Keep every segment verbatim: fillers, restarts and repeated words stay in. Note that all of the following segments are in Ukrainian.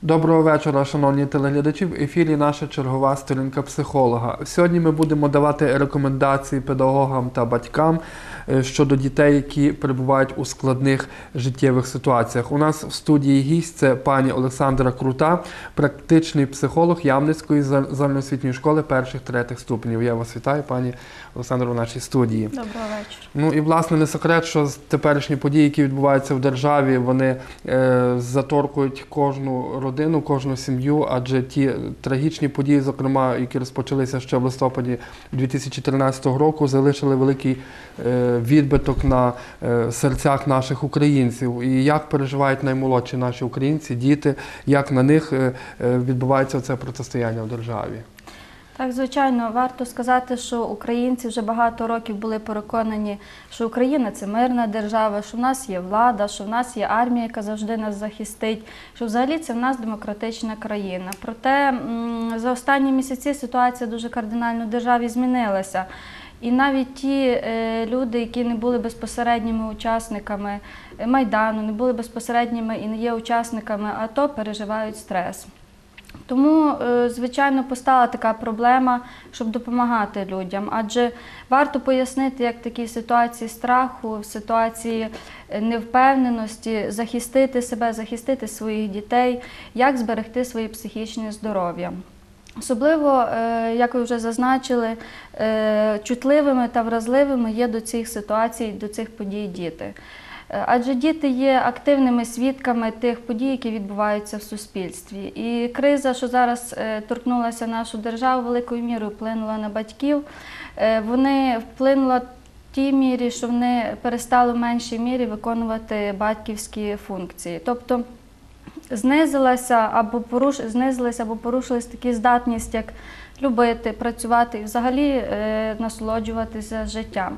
Доброго вечора, шановні телеглядачі. В ефірі наша чергова сторінка психолога. Сьогодні ми будемо давати рекомендації педагогам та батькам щодо дітей, які перебувають у складних життєвих ситуаціях. У нас в студії гість – це пані Олександра Крута, практичний психолог Ямницької загальноосвітньої школи перших-третіх ступенів. Я вас вітаю, пані Олександро, в нашій студії. Доброго вечора. Ну і, власне, не секрет, що теперішні події, які відбуваються в державі, вони е, заторкують кожну родину, кожну сім'ю, адже ті трагічні події, зокрема, які розпочалися ще в листопаді дві тисячі тринадцятого року, залишили великий е, відбиток на е, серцях наших українців. І як переживають наймолодші наші українці, діти, як на них е, е, відбувається це протистояння в державі? Так, звичайно, варто сказати, що українці вже багато років були переконані, що Україна – це мирна держава, що в нас є влада, що в нас є армія, яка завжди нас захистить, що взагалі це в нас демократична країна. Проте за останні місяці ситуація дуже кардинально в державі змінилася. І навіть ті люди, які не були безпосередніми учасниками Майдану, не були безпосередніми і не є учасниками АТО, переживають стрес. Тому, звичайно, постала така проблема, щоб допомагати людям. Адже варто пояснити, як в такій ситуації страху, в ситуації невпевненості захистити себе, захистити своїх дітей, як зберегти своє психічне здоров'я. Особливо, як ви вже зазначили, чутливими та вразливими є до цих ситуацій, до цих подій діти. Адже діти є активними свідками тих подій, які відбуваються в суспільстві. І криза, що зараз торкнулася нашу державу, великою мірою вплинула на батьків. Вони вплинула в тій мірі, що вони перестали в меншій мірі виконувати батьківські функції. Тобто знизилася або, поруш... знизилася або порушилась такі здатність, як любити, працювати і взагалі насолоджуватися життям.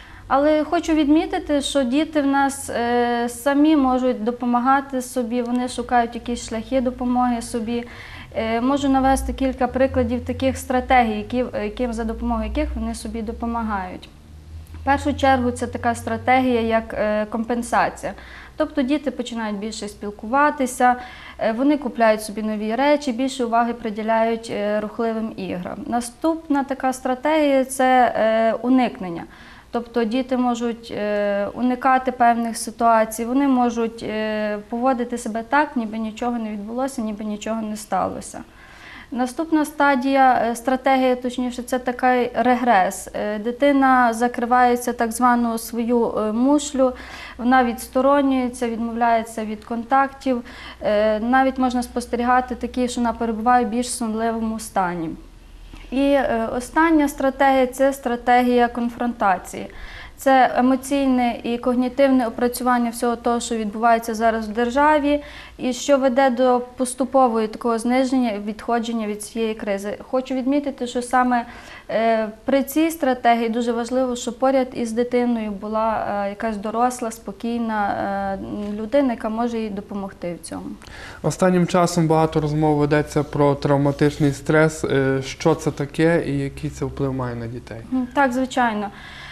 Але хочу відмітити, що діти в нас е, самі можуть допомагати собі, вони шукають якісь шляхи допомоги собі. Е, можу навести кілька прикладів таких стратегій, які, яким, за допомогою яких вони собі допомагають. В першу чергу це така стратегія, як е, компенсація. Тобто діти починають більше спілкуватися, е, вони купляють собі нові речі, більше уваги приділяють е, рухливим іграм. Наступна така стратегія – це е, уникнення. Тобто діти можуть уникати певних ситуацій, вони можуть поводити себе так, ніби нічого не відбулося, ніби нічого не сталося. Наступна стадія, стратегія, точніше, це такий регрес. Дитина закривається так звану свою мушлю, вона відсторонюється, відмовляється від контактів. Навіть можна спостерігати такі, що вона перебуває в більш сонливому стані. І остання стратегія – це стратегія конфронтації. Це емоційне і когнітивне опрацювання всього того, що відбувається зараз в державі, і що веде до поступового такого зниження і відходження від цієї кризи. Хочу відмітити, що саме при цій стратегії дуже важливо, щоб поряд із дитиною була якась доросла, спокійна людина, яка може їй допомогти в цьому. Останнім часом багато розмов ведеться про травматичний стрес. Що це таке і який це вплив має на дітей? Так, звичайно.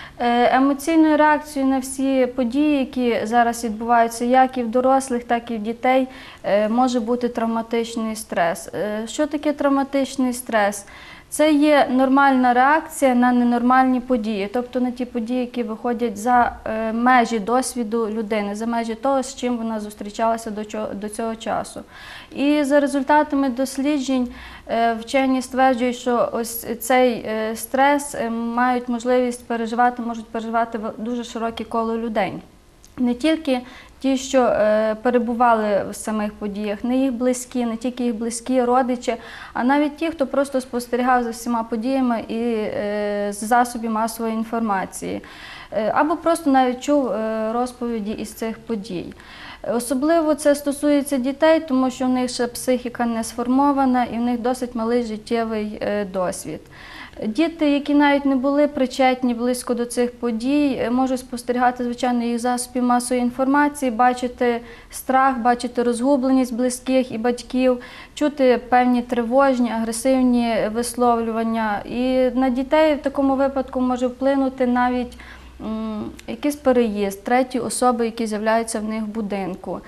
Емоційною реакцією на всі події, які зараз відбуваються як і в дорослих, так і в дітей, може бути травматичний стрес. Що таке травматичний стрес? Це є нормальна реакція на ненормальні події, тобто на ті події, які виходять за межі досвіду людини, за межі того, з чим вона зустрічалася до цього часу. І за результатами досліджень вчені стверджують, що ось цей стрес мають можливість переживати, можуть переживати дуже широке коло людей. Не тільки ті, що е, перебували в самих подіях, не їх близькі, не тільки їх близькі, родичі, а навіть ті, хто просто спостерігав за всіма подіями і е, з засобів масової інформації. Е, або просто навіть чув е, розповіді із цих подій. Особливо це стосується дітей, тому що в них ще психіка не сформована і в них досить малий життєвий е, досвід. Діти, які навіть не були причетні близько до цих подій, можуть спостерігати, звичайно, їх засобів масової інформації, бачити страх, бачити розгубленість близьких і батьків, чути певні тривожні, агресивні висловлювання. І на дітей в такому випадку може вплинути навіть м, якийсь переїзд, треті особи, які з'являються в них в будинку.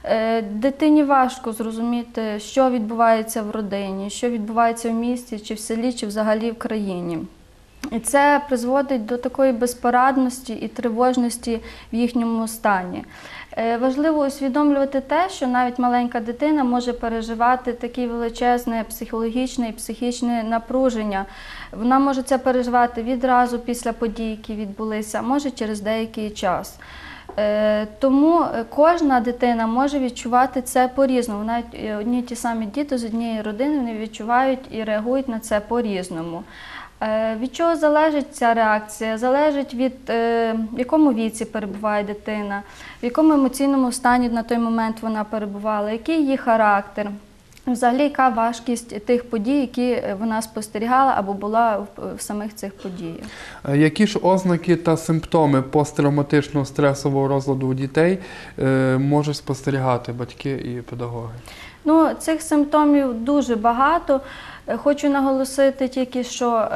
Дитині важко зрозуміти, що відбувається в родині, що відбувається в місті, чи в селі, чи взагалі в країні. І це призводить до такої безпорадності і тривожності в їхньому стані. Важливо усвідомлювати те, що навіть маленька дитина може переживати таке величезне психологічне і психічне напруження. Вона може це переживати відразу після подій, які відбулися, а може через деякий час. Тому кожна дитина може відчувати це по-різному. Навіть одні й ті самі діти з однієї родини, вони відчувають і реагують на це по-різному. Від чого залежить ця реакція? Залежить від в якому віці перебуває дитина, в якому емоційному стані на той момент вона перебувала, який її характер, взагалі яка важкість тих подій, які вона спостерігала або була в самих цих подіях. Які ж ознаки та симптоми посттравматичного стресового розладу у дітей можуть спостерігати батьки і педагоги? Ну, цих симптомів дуже багато. Хочу наголосити тільки, що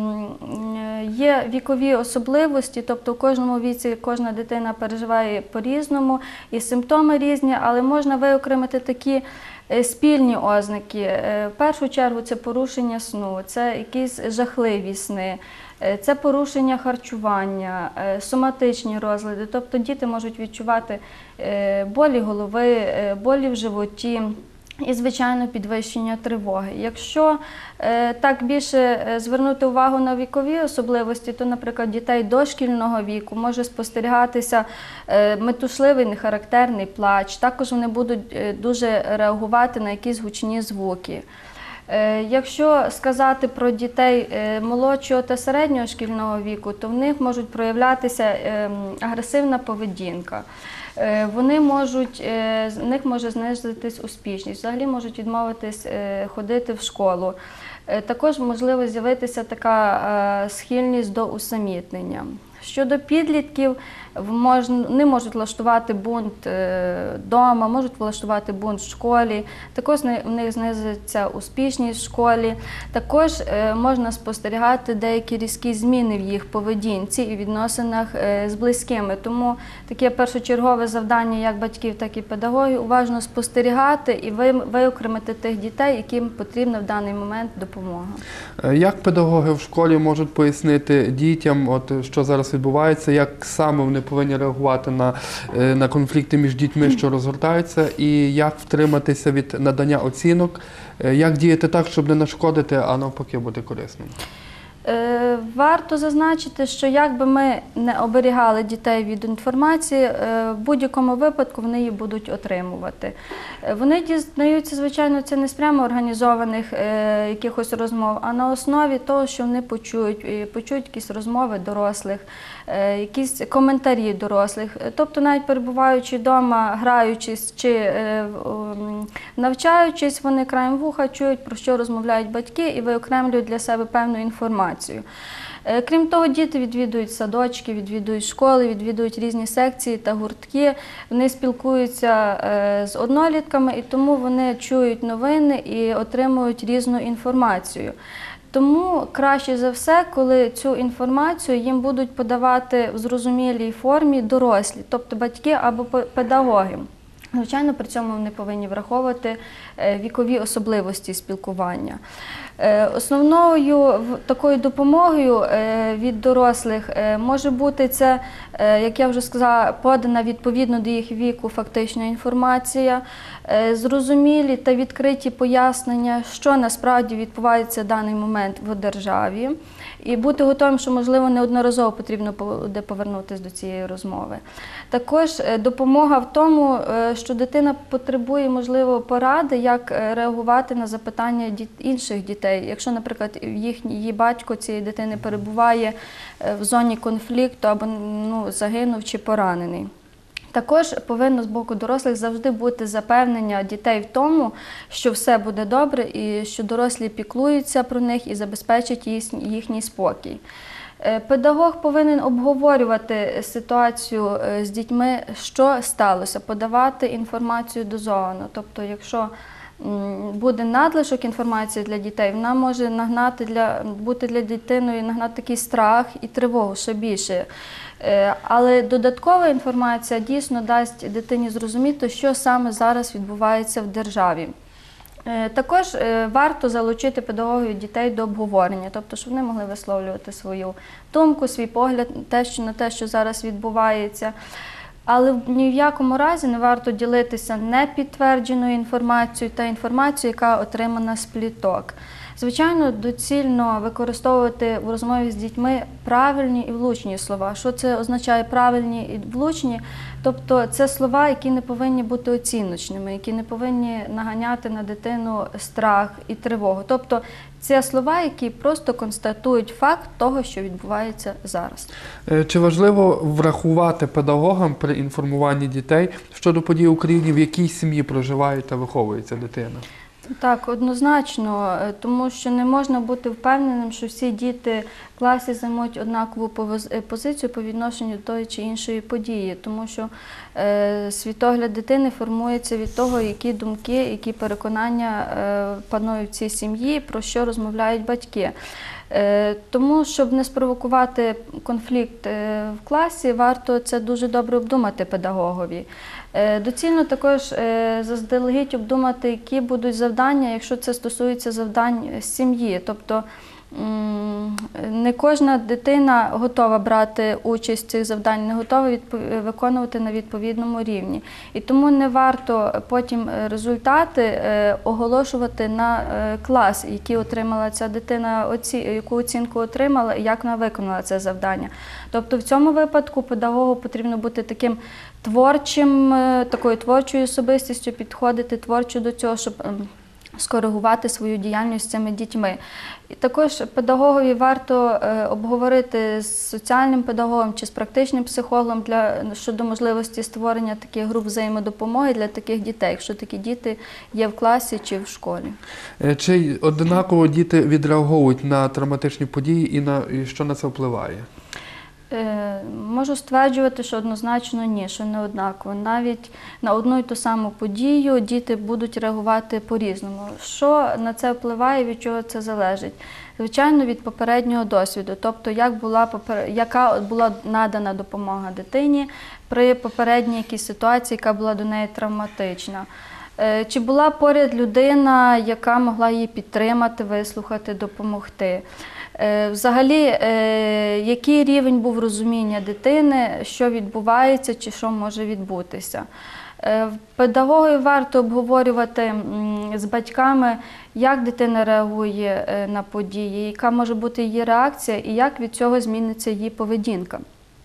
є вікові особливості, тобто в кожному віці кожна дитина переживає по-різному, і симптоми різні, але можна виокремити такі спільні ознаки. В першу чергу це порушення сну, це якісь жахливі сни, це порушення харчування, соматичні розлади, тобто діти можуть відчувати болі голови, болі в животі, і, звичайно, підвищення тривоги. Якщо е, так більше звернути увагу на вікові особливості, то, наприклад, дітей дошкільного віку може спостерігатися е, метушливий, нехарактерний плач. Також вони будуть е, дуже реагувати на якісь гучні звуки. Е, якщо сказати про дітей е, молодшого та середнього шкільного віку, то в них можуть проявлятися е, агресивна поведінка. Вони можуть, з них може знизитись успішність, взагалі можуть відмовитись ходити в школу. Також можливо з'явитися така схильність до усамітнення. Щодо підлітків, вони можуть влаштувати бунт вдома, можуть влаштувати бунт в школі, також в них знизиться успішність в школі. Також можна спостерігати деякі різкі зміни в їх поведінці і відносинах з близькими. Тому таке першочергове завдання як батьків, так і педагогів – уважно спостерігати і виокремити тих дітей, яким потрібна в даний момент допомога. Як педагоги в школі можуть пояснити дітям, от, що зараз відбувається, як саме вони повинні реагувати на, на конфлікти між дітьми, що розгортаються, і як втриматися від надання оцінок, як діяти так, щоб не нашкодити, а навпаки бути корисним? Варто зазначити, що як би ми не оберігали дітей від інформації, в будь-якому випадку вони її будуть отримувати. Вони дізнаються, звичайно, це не з прямо організованих якихось розмов, а на основі того, що вони почують, почують якісь розмови дорослих, якісь коментарі дорослих. Тобто навіть перебуваючи вдома, граючись чи навчаючись, вони краєм вуха чують, про що розмовляють батьки і виокремлюють для себе певну інформацію. Крім того, діти відвідують садочки, відвідують школи, відвідують різні секції та гуртки, вони спілкуються з однолітками і тому вони чують новини і отримують різну інформацію. Тому краще за все, коли цю інформацію їм будуть подавати в зрозумілій формі дорослі, тобто батьки або педагоги. Звичайно, при цьому вони повинні враховувати вікові особливості спілкування. Основною такою допомогою від дорослих може бути це, як я вже сказала, подана відповідно до їх віку фактична інформація, зрозумілі та відкриті пояснення, що насправді відбувається в даний момент в державі, і бути готовим, що, можливо, неодноразово потрібно буде повернутися до цієї розмови. Також допомога в тому, що дитина потребує, можливо, поради, як реагувати на запитання інших дітей. Якщо, наприклад, її батько цієї дитини перебуває в зоні конфлікту або ну, загинув чи поранений. Також повинно з боку дорослих завжди бути запевнення дітей в тому, що все буде добре і що дорослі піклуються про них і забезпечать їхній спокій. Педагог повинен обговорювати ситуацію з дітьми, що сталося, подавати інформацію дозовано. Тобто, якщо м, буде надлишок інформації для дітей, вона може нагнати для, бути для дитини, нагнати такий страх і тривогу ще більше. Е, Але додаткова інформація дійсно дасть дитині зрозуміти, що саме зараз відбувається в державі. Е, Також е, варто залучити педагогів дітей до обговорення, тобто, щоб вони могли висловлювати свою думку, свій погляд те, що, на те, що зараз відбувається. Але ні в якому разі не варто ділитися непідтвердженою інформацією та інформацією, яка отримана з пліток. Звичайно, доцільно використовувати в розмові з дітьми правильні і влучні слова. Що це означає правильні і влучні? Тобто це слова, які не повинні бути оціночними, які не повинні наганяти на дитину страх і тривогу. Тобто це слова, які просто констатують факт того, що відбувається зараз. Е, Чи важливо врахувати педагогам при інформуванні дітей щодо подій в Україні, в якій сім'ї проживає та виховується дитина? Так, однозначно, е, тому що не можна бути впевненим, що всі діти в класі займуть однакову повоз- е, позицію по відношенню до тої чи іншої події, тому що е, світогляд дитини формується від того, які думки, які переконання е, панують в цій сім'ї, про що розмовляють батьки. Е, Тому, щоб не спровокувати конфлікт е, в класі, варто це дуже добре обдумати педагогові. Е, Доцільно також е, заздалегідь обдумати, які будуть завдання, якщо це стосується завдань сім'ї. Тобто м, не кожна дитина готова брати участь в цих завданнях, не готова відпо- виконувати на відповідному рівні. І тому не варто потім результати е, оголошувати на е, клас, який отримала ця дитина, оці, яку оцінку отримала і як вона виконала це завдання. Тобто в цьому випадку педагогу потрібно бути таким творчим, е, такою творчою особистістю, підходити творчо до цього, щоб ем, скоригувати свою діяльність з цими дітьми. І також педагогові варто е, обговорити з соціальним педагогом чи з практичним психологом для, щодо можливості створення таких груп взаємодопомоги для таких дітей, якщо такі діти є в класі чи в школі. Е, Чи однаково діти відреагують на травматичні події і, на, і що на це впливає? Е, Можу стверджувати, що однозначно ні, що не однаково. Навіть на одну і ту саму подію діти будуть реагувати по-різному. Що на це впливає, від чого це залежить? Звичайно, від попереднього досвіду, тобто як була, попер- яка була надана допомога дитині при попередній якійсь ситуації, яка була до неї травматична. Е, Чи була поряд людина, яка могла її підтримати, вислухати, допомогти? Е, Взагалі, е, який рівень був розуміння дитини, що відбувається чи що може відбутися? Е, Педагоги варто обговорювати м, з батьками, як дитина реагує е, на події, яка може бути її реакція і як від цього зміниться її поведінка.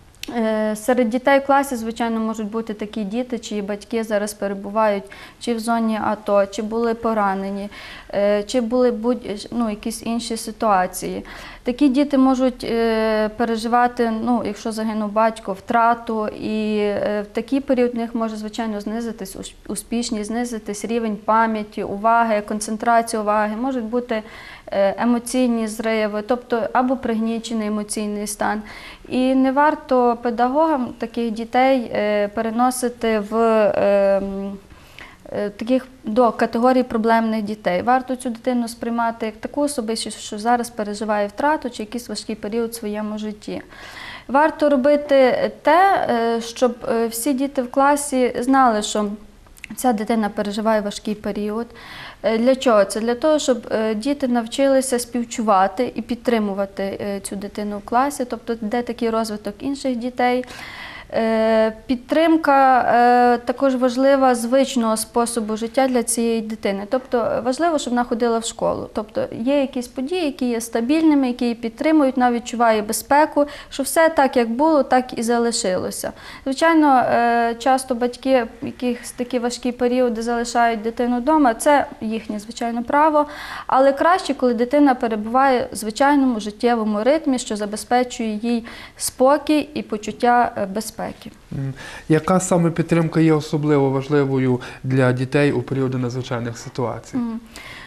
Е, Серед дітей в класі, звичайно, можуть бути такі діти, чиї батьки зараз перебувають чи в зоні АТО, чи були поранені, е, чи були будь, ну, якісь інші ситуації. Такі діти можуть е, переживати, ну, якщо загинув батько, втрату, і е, в такий період в них може, звичайно, знизитись уш- успішність, знизитись рівень пам'яті, уваги, концентрація уваги, можуть бути е, емоційні зриви, тобто або пригнічений емоційний стан. І не варто педагогам таких дітей е, переносити в е, м, е, таких до категорії проблемних дітей. Варто цю дитину сприймати як таку особистість, що зараз переживає втрату чи якийсь важкий період в своєму житті. Варто робити те, е, щоб е, всі діти в класі знали, що ця дитина переживає важкий період. Е, Для чого це? Для того, щоб е, діти навчилися співчувати і підтримувати е, цю дитину в класі, тобто де такий розвиток інших дітей. Е, Підтримка е, також важлива звичного способу життя для цієї дитини. Тобто важливо, щоб вона ходила в школу. Тобто є якісь події, які є стабільними, які її підтримують, вона відчуває безпеку, що все так, як було, так і залишилося. Звичайно, е, часто батьки, яких такі важкі періоди залишають дитину вдома, це їхнє, звичайно, право, але краще, коли дитина перебуває в звичайному життєвому ритмі, що забезпечує їй спокій і почуття е, безпеки. М, Яка саме підтримка є особливо важливою для дітей у періоди надзвичайних ситуацій? Мгм.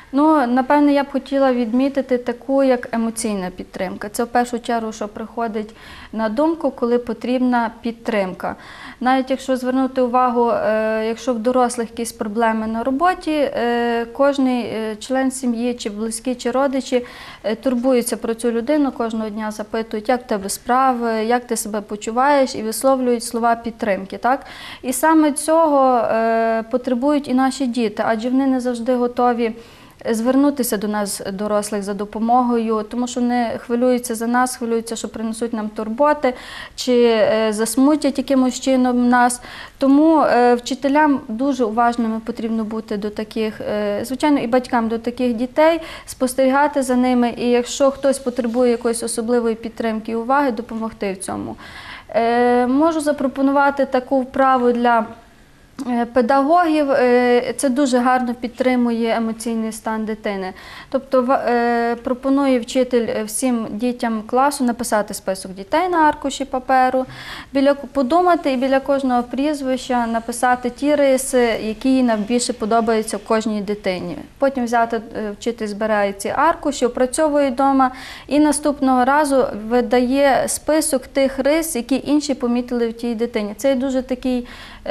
Ну, напевне, я б хотіла відмітити таку, як емоційна підтримка. Це в першу чергу, що приходить на думку, коли потрібна підтримка. Навіть якщо звернути увагу, якщо в дорослих якісь проблеми на роботі, кожен член сім'ї, чи близькі, чи родичі турбуються про цю людину, кожного дня запитують, як в тебе справи, як ти себе почуваєш, і висловлюють слова підтримки. Так? І саме цього потребують і наші діти, адже вони не завжди готові звернутися до нас, дорослих, за допомогою, тому що вони хвилюються за нас, хвилюються, що принесуть нам турботи, чи засмутять якимось чином нас. Тому вчителям дуже уважними потрібно бути до таких, звичайно, і батькам до таких дітей, спостерігати за ними, і якщо хтось потребує якоїсь особливої підтримки і уваги, допомогти в цьому. Можу запропонувати таку вправу для педагогів. Це дуже гарно підтримує емоційний стан дитини. Тобто пропонує вчитель всім дітям класу написати список дітей на аркуші паперу, біля, подумати і біля кожного прізвища написати ті риси, які їй найбільше подобаються в кожній дитині. Потім взяти, вчитель збирає ці аркуші, опрацьовує вдома і наступного разу видає список тих рис, які інші помітили в тій дитині. Це дуже такий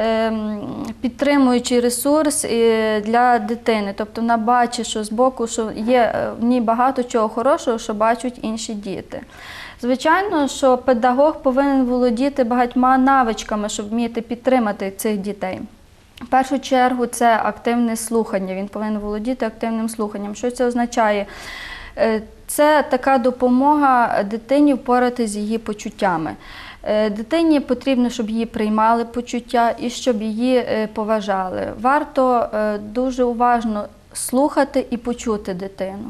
підтримуючий ресурс для дитини. Тобто вона бачить, що збоку, що є в ній багато чого хорошого, що бачать інші діти. Звичайно, що педагог повинен володіти багатьма навичками, щоб вміти підтримати цих дітей. В першу чергу це активне слухання, він повинен володіти активним слуханням. Що це означає? Це така допомога дитині впоратися з її почуттями. Дитині потрібно, щоб її приймали почуття і щоб її поважали. Варто дуже уважно слухати і почути дитину.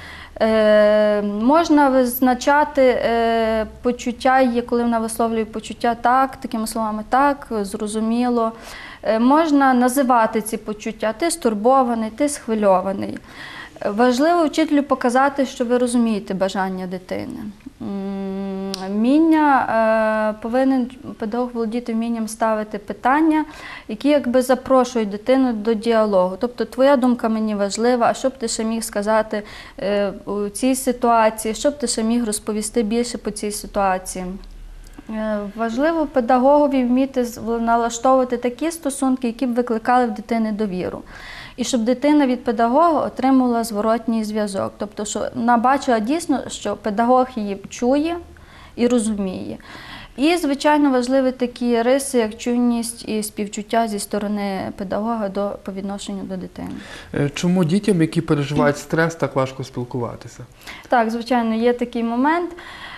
Можна визначати почуття її, коли вона висловлює почуття так, такими словами так, зрозуміло. Можна називати ці почуття: ти стурбований, ти схвильований. Важливо вчителю показати, що ви розумієте бажання дитини. Вміння, повинен педагог володіти вмінням ставити питання, які якби запрошують дитину до діалогу. Тобто, твоя думка мені важлива, а що б ти ще міг сказати у цій ситуації, що б ти ще міг розповісти більше по цій ситуації. Важливо педагогові вміти налаштовувати такі стосунки, які б викликали в дитини довіру. І щоб дитина від педагога отримала зворотній зв'язок. Тобто, що вона бачила дійсно, що педагог її чує і розуміє. І, звичайно, важливі такі риси, як чуйність і співчуття зі сторони педагога до, по відношенню до дитини. Чому дітям, які переживають стрес, так важко спілкуватися? Так, звичайно, є такий момент.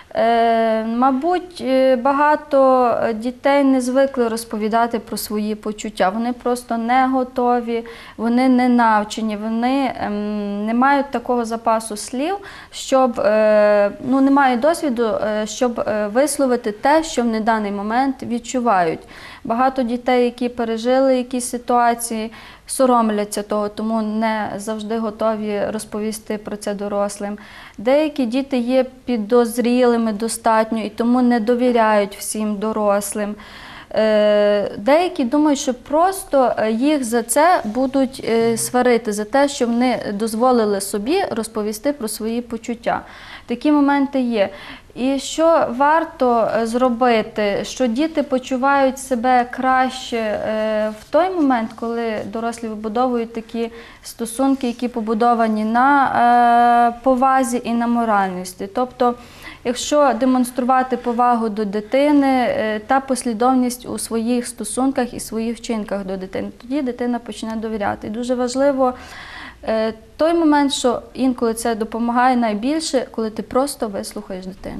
Мабуть, багато дітей не звикли розповідати про свої почуття. Вони просто не готові, вони не навчені, вони не мають такого запасу слів, щоб, ну, не мають досвіду, щоб висловити те, що в даний момент відчувають. Багато дітей, які пережили якісь ситуації, соромляться того, тому не завжди готові розповісти про це дорослим. Деякі діти є підозрілими достатньо і тому не довіряють всім дорослим. Деякі думають, що просто їх за це будуть сварити, за те, що вони дозволили собі розповісти про свої почуття. Такі моменти є. І що варто зробити, що діти почувають себе краще в той момент, коли дорослі вибудовують такі стосунки, які побудовані на повазі і на моральності. Тобто, якщо демонструвати повагу до дитини та послідовність у своїх стосунках і своїх вчинках до дитини, тоді дитина почне довіряти. І дуже важливо той момент, що інколи це допомагає найбільше, коли ти просто вислухаєш дитину.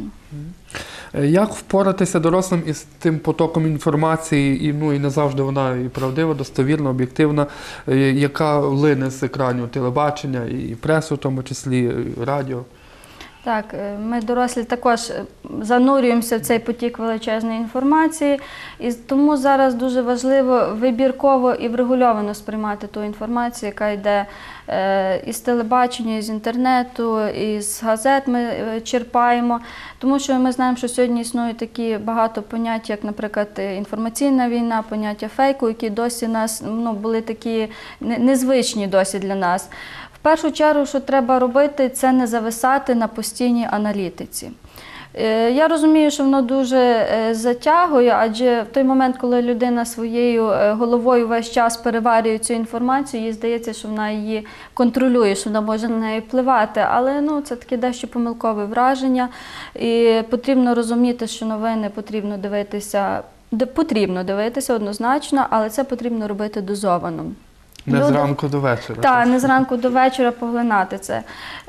Як впоратися дорослим із тим потоком інформації, і, ну, і не завжди вона і правдива, достовірна, об'єктивна, яка лине з екранів телебачення, і пресу, в тому числі, і радіо? Так, ми дорослі також занурюємося в цей потік величезної інформації, і тому зараз дуже важливо вибірково і врегульовано сприймати ту інформацію, яка йде із телебачення, із інтернету, із газет ми черпаємо. Тому що ми знаємо, що сьогодні існують такі багато понять, як, наприклад, інформаційна війна, поняття фейку, які досі нас, ну, були такі незвичні досі для нас. В першу чергу, що треба робити, це не зависати на постійній аналітиці. Е, Я розумію, що воно дуже е, затягує, адже в той момент, коли людина своєю е, головою весь час переварює цю інформацію, їй здається, що вона її контролює, що вона може на неї впливати. Але ну, це таке дещо помилкове враження. І потрібно розуміти, що новини потрібно дивитися, де потрібно дивитися однозначно, але це потрібно робити дозовано. Не Люди- зранку до вечора. Так, не зранку до вечора поглинати це.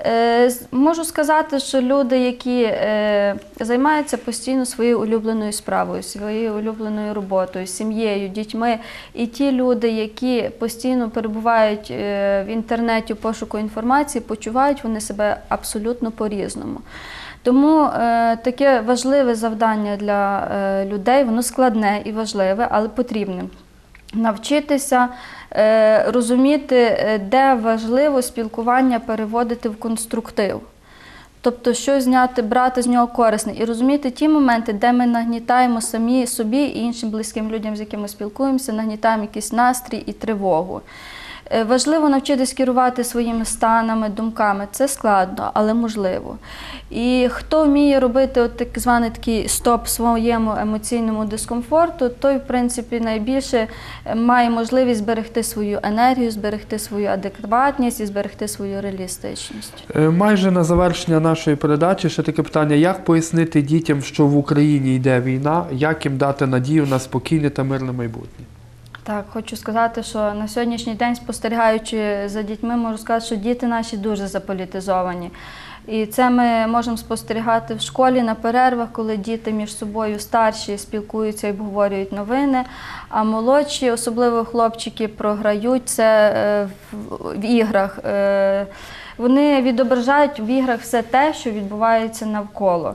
Е, з- можу сказати, що люди, які е, займаються постійно своєю улюбленою справою, своєю улюбленою роботою, сім'єю, дітьми, і ті люди, які постійно перебувають е, в інтернеті у пошуку інформації, почувають вони себе абсолютно по-різному. Тому е, таке важливе завдання для е, людей, воно складне і важливе, але потрібне. Навчитися е, розуміти, е, де важливо спілкування переводити в конструктив. Тобто, що зняти, брати з нього корисне і розуміти ті моменти, де ми нагнітаємо самі собі і іншим близьким людям, з якими спілкуємося, нагнітаємо якийсь настрій і тривогу. Е, Важливо навчитись керувати своїми станами, думками. Це складно, але можливо. І хто вміє робити от так званий такий стоп своєму емоційному дискомфорту, той, в принципі, найбільше має можливість зберегти свою енергію, зберегти свою адекватність і зберегти свою реалістичність. Е, Майже на завершення нашої передачі ще таке питання: як пояснити дітям, що в Україні йде війна, як їм дати надію на спокійне та мирне майбутнє? Так, хочу сказати, що на сьогоднішній день, спостерігаючи за дітьми, можу сказати, що діти наші дуже заполітизовані. І це ми можемо спостерігати в школі на перервах, коли діти між собою старші спілкуються і обговорюють новини, а молодші, особливо хлопчики, програють це е, в, в іграх. Е, Вони відображають в іграх все те, що відбувається навколо.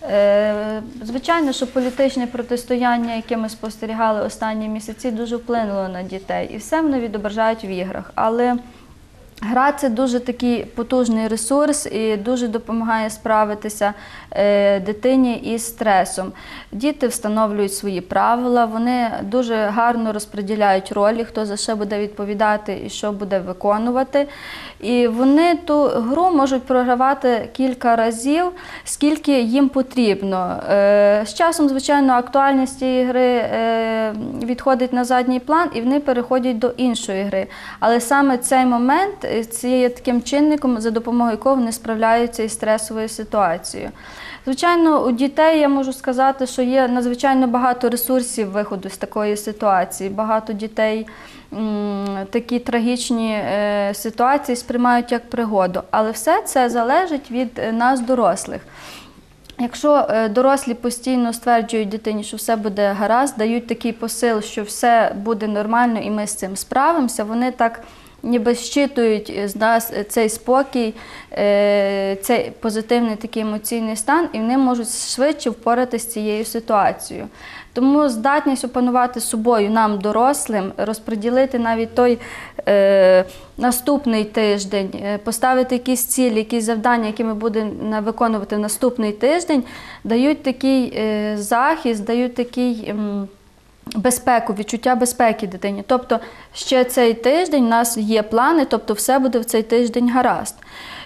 Е, Звичайно, що політичне протистояння, яке ми спостерігали останні місяці, дуже вплинуло на дітей. І все вони відображають в іграх. Але гра – це дуже такий потужний ресурс і дуже допомагає справитися е, дитині із стресом. Діти встановлюють свої правила, вони дуже гарно розподіляють ролі, хто за що буде відповідати і що буде виконувати. І вони ту гру можуть програвати кілька разів, скільки їм потрібно. Е, З часом, звичайно, актуальність цієї гри е, відходить на задній план і вони переходять до іншої гри. Але саме цей момент це є таким чинником, за допомогою якого вони справляються із стресовою ситуацією. Звичайно, у дітей я можу сказати, що є надзвичайно багато ресурсів виходу з такої ситуації. Багато дітей м, такі трагічні е, ситуації сприймають як пригоду. Але все це залежить від е, нас, дорослих. Якщо е, дорослі постійно стверджують дитині, що все буде гаразд, дають такий посил, що все буде нормально і ми з цим справимося, вони так ніби щитують з нас цей спокій, цей позитивний такий емоційний стан, і вони можуть швидше впоратися з цією ситуацією. Тому здатність опанувати собою нам, дорослим, розподілити навіть той е, наступний тиждень, поставити якісь цілі, якісь завдання, які ми будемо виконувати в наступний тиждень, дають такий е, захист, дають такий м, безпеку, відчуття безпеки дитині. Тобто ще цей тиждень у нас є плани, тобто все буде в цей тиждень гаразд.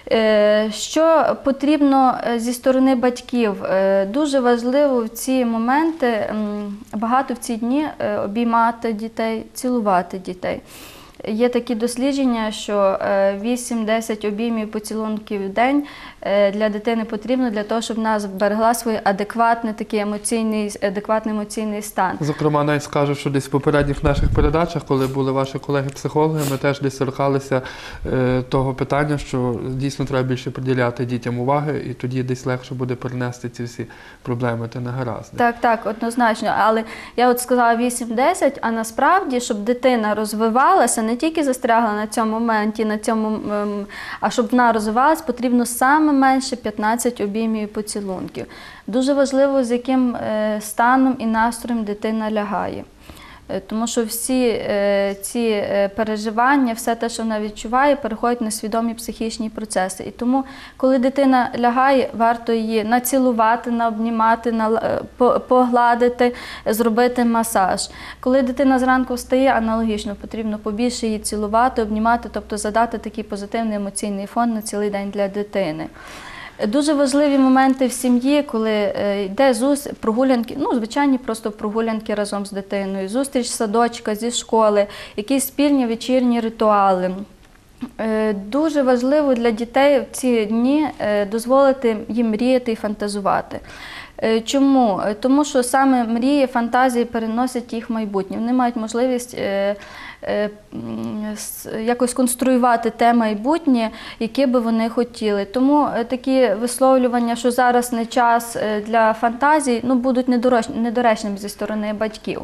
Що потрібно зі сторони батьків? Дуже важливо в ці моменти, багато в ці дні обіймати дітей, цілувати дітей. Є такі дослідження, що вісім-десять обіймів, поцілунків в день для дитини потрібно для того, щоб вона зберегла свій адекватний, такий емоційний, адекватний емоційний стан. Зокрема, навіть скажу, що десь в попередніх наших передачах, коли були ваші колеги-психологи, ми теж десь торкалися е, того питання, що дійсно треба більше приділяти дітям уваги, і тоді десь легше буде перенести ці всі проблеми та негаразди. Так, так, однозначно. Але я от сказала вісім-десять, а насправді, щоб дитина розвивалася, не тільки застрягла на цьому моменті, на цьому, а щоб вона розвивалася, потрібно саме менше п'ятнадцять обіймів і поцілунків. Дуже важливо, з яким станом і настроєм дитина лягає. Е, Тому що всі е, ці е, переживання, все те, що вона відчуває, переходять на свідомі психічні процеси. І тому, коли дитина лягає, варто її націлувати, наобнімати, на, е, по- погладити, зробити масаж. Коли дитина зранку встає, аналогічно потрібно побільше її цілувати, обнімати, тобто задати такий позитивний емоційний фон на цілий день для дитини. Дуже важливі моменти в сім'ї, коли е, йде зус, прогулянки, ну, звичайні просто прогулянки разом з дитиною, зустріч садочка зі школи, якісь спільні вечірні ритуали. Е, Дуже важливо для дітей в ці дні е, дозволити їм мріяти і фантазувати. Е, Чому? Е, Тому що саме мрії, фантазії переносять їх в майбутнє. Вони мають можливість е, е, м, с- якось конструювати те майбутнє, яке би вони хотіли. Тому е, такі висловлювання, що зараз не час е, для фантазій, ну, будуть недорож- недоречними зі сторони батьків.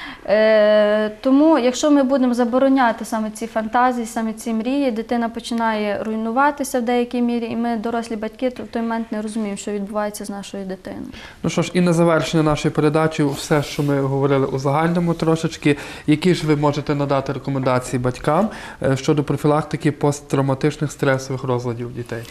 Е, Тому, якщо ми будемо забороняти саме ці фантазії, саме ці мрії, дитина починає руйнуватися в деякій мірі, і ми, дорослі батьки, в той момент не розуміємо, що відбувається з нашою дитиною. Ну що ж, і на завершення нашої передачі, все, що ми говорили у загальному трошечки, які ж ви можете надати рекомендації батькам е, щодо профілактики посттравматичних стресових розладів дітей?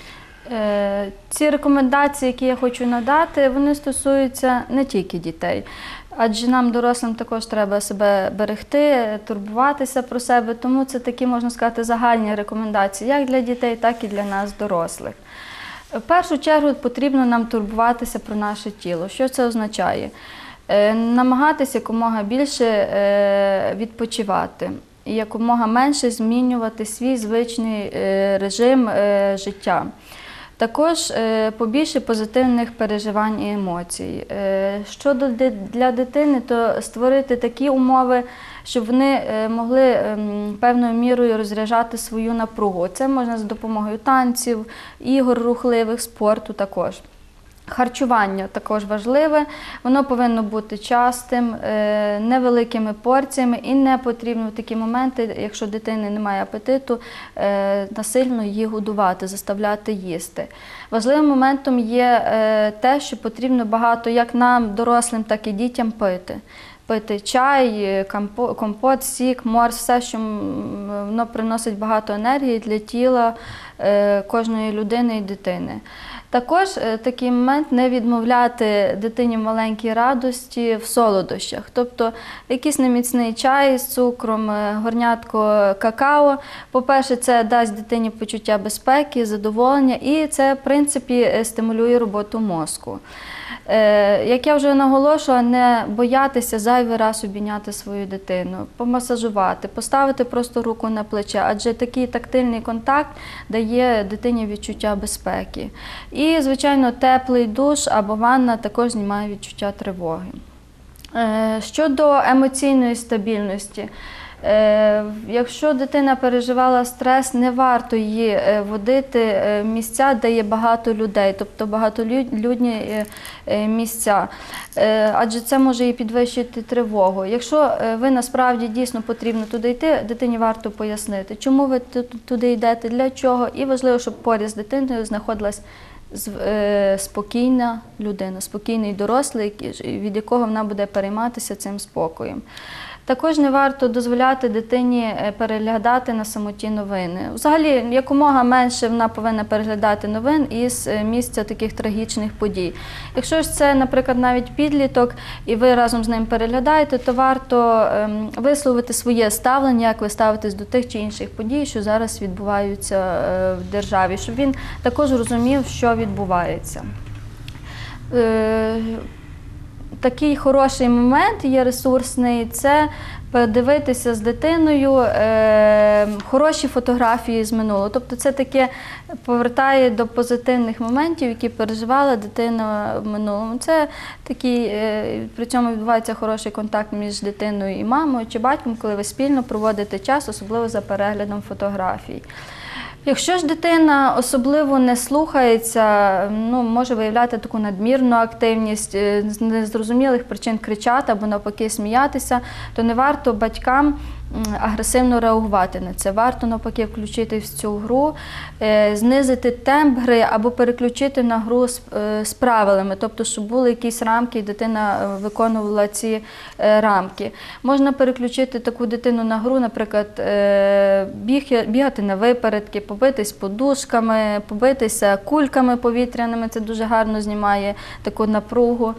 Е, Ці рекомендації, які я хочу надати, вони стосуються не тільки дітей. Адже нам, дорослим, також треба себе берегти, турбуватися про себе, тому це такі, можна сказати, загальні рекомендації, як для дітей, так і для нас, дорослих. В першу чергу потрібно нам турбуватися про наше тіло. Що це означає? Е, Намагатися якомога більше е, відпочивати і якомога менше змінювати свій звичний е, режим е, життя. Також е, побільше позитивних переживань і емоцій. Е, Щодо ди- для дитини, то створити такі умови, щоб вони е, могли ем, певною мірою розряджати свою напругу. Це можна за допомогою танців, ігор рухливих, спорту також. Харчування також важливе, воно повинно бути частим, е, невеликими порціями і не потрібно в такі моменти, якщо дитини немає апетиту, е, насильно її годувати, заставляти їсти. Важливим моментом є е, те, що потрібно багато як нам, дорослим, так і дітям пити. Пити чай, компот, компот, сік, морс, все, що м, воно приносить багато енергії для тіла е, кожної людини і дитини. Також е, такий момент не відмовляти дитині в маленькій радості в солодощах. Тобто якийсь неміцний чай з цукром, е, горнятко какао. По-перше, це дасть дитині почуття безпеки, задоволення і це, в принципі, е, стимулює роботу мозку. Е, Як я вже наголошувала, не боятися зайвий раз обійняти свою дитину, помасажувати, поставити просто руку на плече, адже такий тактильний контакт дає дитині відчуття безпеки. І, звичайно, теплий душ або ванна також знімає відчуття тривоги. Е, Щодо емоційної стабільності, Е, Якщо дитина переживала стрес, не варто її е, водити е, в місця, де є багато людей, тобто багатолюдні е, е, місця, Е, адже це може і підвищити тривогу. Якщо е, ви насправді дійсно потрібно туди йти, дитині варто пояснити, чому ви ту- туди йдете, для чого, і важливо, щоб поряд з дитиною знаходилась з- е, спокійна людина, спокійний дорослий, який- від якого вона буде перейматися цим спокоєм. Також не варто дозволяти дитині е, переглядати на самоті новини. Взагалі, якомога менше вона повинна переглядати новин із е, місця таких трагічних подій. Якщо ж це, наприклад, навіть підліток, і ви разом з ним переглядаєте, то варто ем, висловити своє ставлення, як ви ставитесь до тих чи інших подій, що зараз відбуваються е, в державі, щоб він також розумів, що відбувається. Е, Такий хороший момент є ресурсний – це подивитися з дитиною е, хороші фотографії з минулого. Тобто це таке повертає до позитивних моментів, які переживала дитина в минулому. Це такий, е, при цьому відбувається хороший контакт між дитиною і мамою чи батьком, коли ви спільно проводите час, особливо за переглядом фотографій. Якщо ж дитина особливо не слухається, ну, може виявляти таку надмірну активність, е, з незрозумілих причин кричати або навпаки сміятися, то не варто батькам м, агресивно реагувати на це. Варто навпаки включити в цю гру, е, знизити темп гри або переключити на гру з, е, з правилами, тобто, щоб були якісь рамки і дитина е, виконувала ці е, рамки. Можна переключити таку дитину на гру, наприклад, е, біг, бігати на випередки, побитись подушками, побитися кульками повітряними, це дуже гарно знімає таку напругу.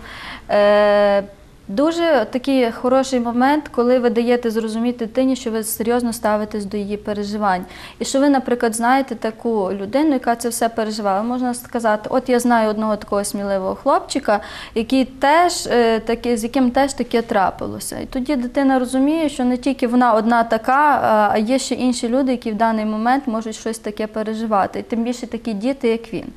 Е, Дуже такий хороший момент, коли ви даєте зрозуміти дитині, що ви серйозно ставитесь до її переживань. І що ви, наприклад, знаєте таку людину, яка це все переживала. Можна сказати, от я знаю одного такого сміливого хлопчика, який теж, е, таки, з яким теж таке трапилося. І тоді дитина розуміє, що не тільки вона одна така, а є ще інші люди, які в даний момент можуть щось таке переживати. І тим більше такі діти, як він.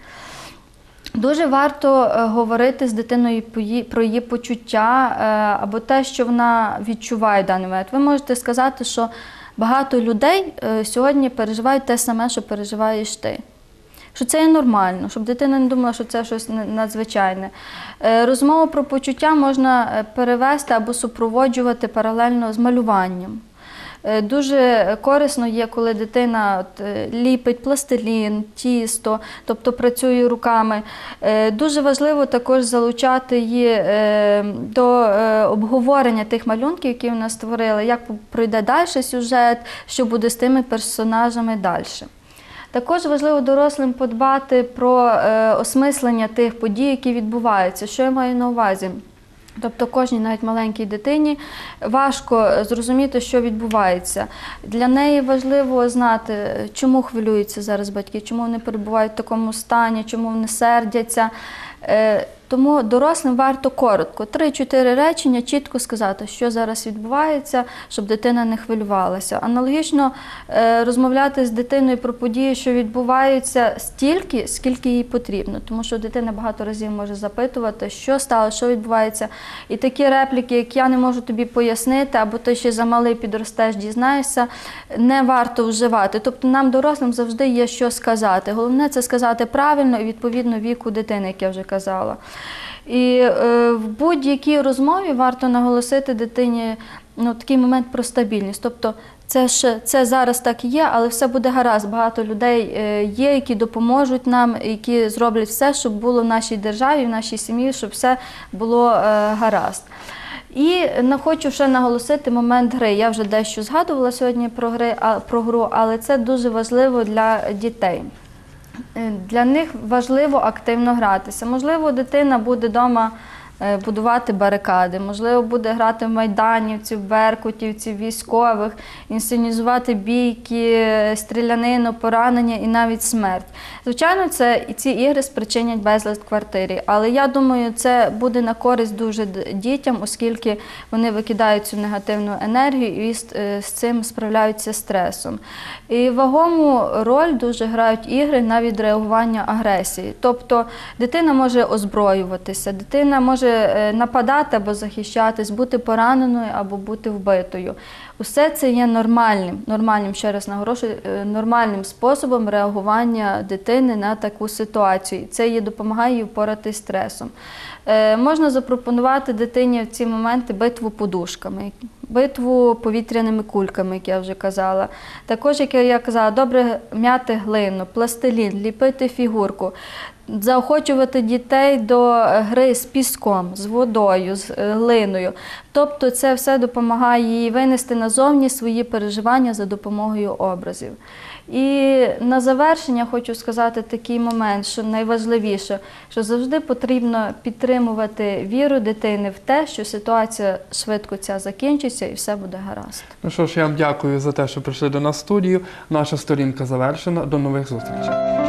Дуже варто е, говорити з дитиною по її- про її почуття е, або те, що вона відчуває в даний момент. Ви можете сказати, що багато людей е, сьогодні переживають те саме, що переживаєш ти. Що це є нормально, щоб дитина не думала, що це щось не- надзвичайне. Е, Розмову про почуття можна е, перевести або супроводжувати паралельно з малюванням. Е, Дуже корисно є, коли дитина от, е, ліпить пластилін, тісто, тобто працює руками. Е, Дуже важливо також залучати її е, до е, обговорення тих малюнків, які вона створила, як пройде далі сюжет, що буде з тими персонажами далі. Також важливо дорослим подбати про е, осмислення тих подій, які відбуваються. Що я маю на увазі? Тобто кожній, навіть маленькій дитині, важко зрозуміти, що відбувається. Для неї важливо знати, чому хвилюються зараз батьки, чому вони перебувають в такому стані, чому вони сердяться. Е, Тому дорослим варто коротко, три-чотири речення, чітко сказати, що зараз відбувається, щоб дитина не хвилювалася. Аналогічно е, розмовляти з дитиною про події, що відбуваються стільки, скільки їй потрібно. Тому що дитина багато разів може запитувати, що сталося, що відбувається. І такі репліки, як «я не можу тобі пояснити», або «ти ще замалий, підростеш, дізнаєшся», не варто вживати. Тобто нам, дорослим, завжди є що сказати. Головне – це сказати правильно і відповідно віку дитини, як я вже казала. І е, в будь-якій розмові варто наголосити дитині ну, такий момент про стабільність. Тобто це, ж, це зараз так і є, але все буде гаразд. Багато людей е, є, які допоможуть нам, які зроблять все, щоб було в нашій державі, в нашій сім'ї, щоб все було е, гаразд. І не хочу ще наголосити момент гри. Я вже дещо згадувала сьогодні про, гри, а, про гру, але це дуже важливо для дітей. Для них важливо активно гратися. Можливо, дитина буде вдома будувати барикади, можливо, буде грати в майданівців, беркутівців, військових, інсценізувати бійки, стрілянину, поранення і навіть смерть. Звичайно, це, ці ігри спричинять безлад в квартирі, але я думаю, це буде на користь дуже дітям, оскільки вони викидають цю негативну енергію і з, з цим справляються з стресом. І вагому роль дуже грають ігри на відреагування агресії. Тобто дитина може озброюватися, дитина може нападати або захищатись, бути пораненою або бути вбитою. Усе це є нормальним, нормальним, ще раз наголошую, нормальним способом реагування дитини на таку ситуацію. Це їй допомагає їй впоратись з стресом. Е, можна запропонувати дитині в ці моменти битву подушками, битву повітряними кульками, як я вже казала. Також, як я казала, добре м'яти глину, пластилін, ліпити фігурку. Заохочувати дітей до гри з піском, з водою, з глиною. Тобто це все допомагає їй винести назовні свої переживання за допомогою образів. І на завершення хочу сказати такий момент, що найважливіше, що завжди потрібно підтримувати віру дитини в те, що ситуація швидко ця закінчиться і все буде гаразд. Ну що ж, я вам дякую за те, що прийшли до нас в студію. Наша сторінка завершена. До нових зустрічей.